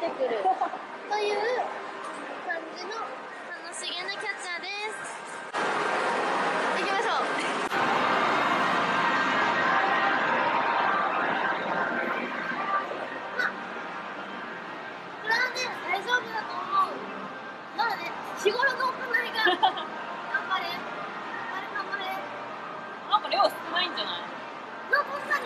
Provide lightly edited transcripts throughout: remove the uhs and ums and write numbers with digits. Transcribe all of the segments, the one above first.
てくるという感じの楽しげなキャッチャーです。行きましょう。これはね、大丈夫だと思う。まあね、日頃の行いが頑張れ頑張れ頑張れ。 なんか量少ないんじゃない？ まあ確かに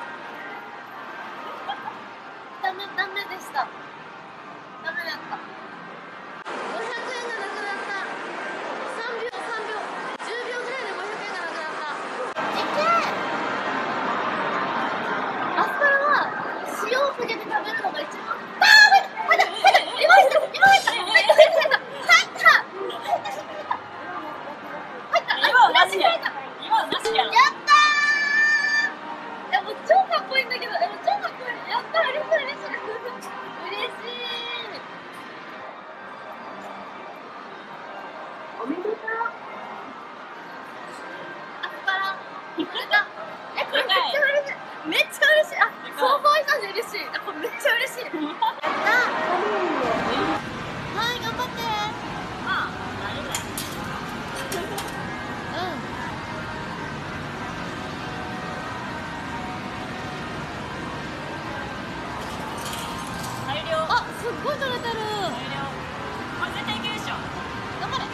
ダメでした。ダメだった。500円がなくなった。3秒10秒ぐらいで500円がなくなった。いけー。アスパラは塩をかけて食べるのが一番。入った今なしや。今なしやろ。 やったー。いやもう超かっこいいんだけど、超かっこいい。やったー、嬉しい。おめでとう。アスパラ。これだ。これめっちゃ嬉しい。あ、想像以上に嬉しい。これめっちゃ嬉しい。やったー。はい、頑張って。 まあ、大丈夫だよ。大量。 あ、すっごい取れてる。 大量。これ絶対いけるでしょ。 頑張れ。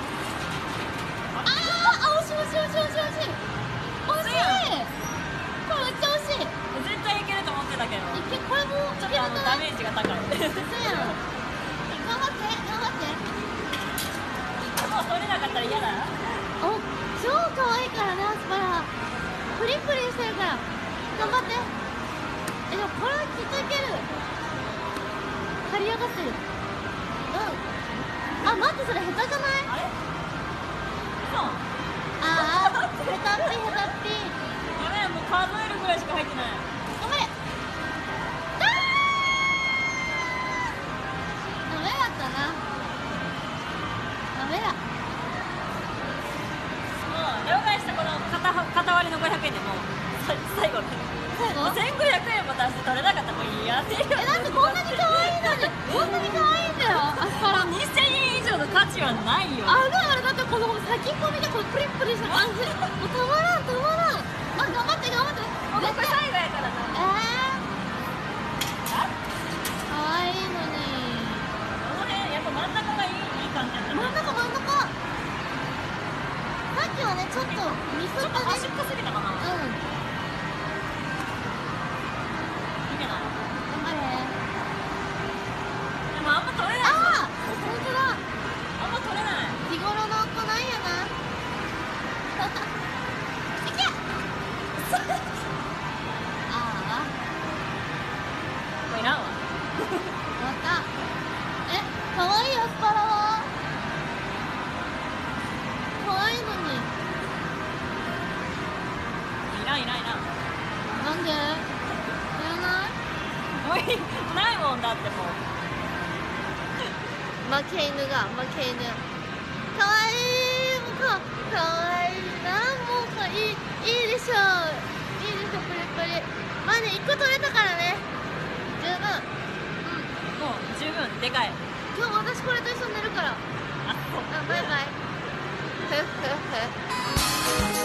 惜しい。惜しい。これめっちゃ惜しい。 絶対いけると思ってたけど。 これもちょっとダメージが高い。 そうやん。頑張って。 もう取れなかったら嫌だ。 お、超可愛いからね、アスパラ。プリプリしてるから。頑張って。でもこれはきっといける。刈り上がってる。あ、待って、それ下手じゃない？ あれ？そう。 下手っぴ。 ごめん、もう数えるぐらいしか入ってない。 頑張れ。ダメだったな。ダメだ。 もう両替したこの片割りの500円でも最後もう1500円も出して取れなかったらもういいやっていう。 だってこんなに可愛いのに、こんなに可愛いんだよ、アスパラ。 2000円以上の価値はないよ。 だってこの先っぽ見てこのプリップリした感じ、もうたまらん。頑張って。 もうこれ最後やからな。 可愛いのに。 この辺やっぱ真ん中がいい感じやったね。 真ん中。さっきはね、ちょっとミスったね。 端っこすぎたかな。いけない。 頑張れ。 でもあんま取れない。 本当だ。 あんま取れない。 日頃の行いやな。いけ。 これいらんわ。 また。可愛いアスパラは可愛いのに。 いらん。 なんで？いらない？ もういい。ないもんだってもう。 負け犬。かわいい。かわいいな。もういいでしょ。プリプリ。まあね、1個取れたからね。十分。 もう十分でかい。 今日私これと一緒に寝るから。バイバイ。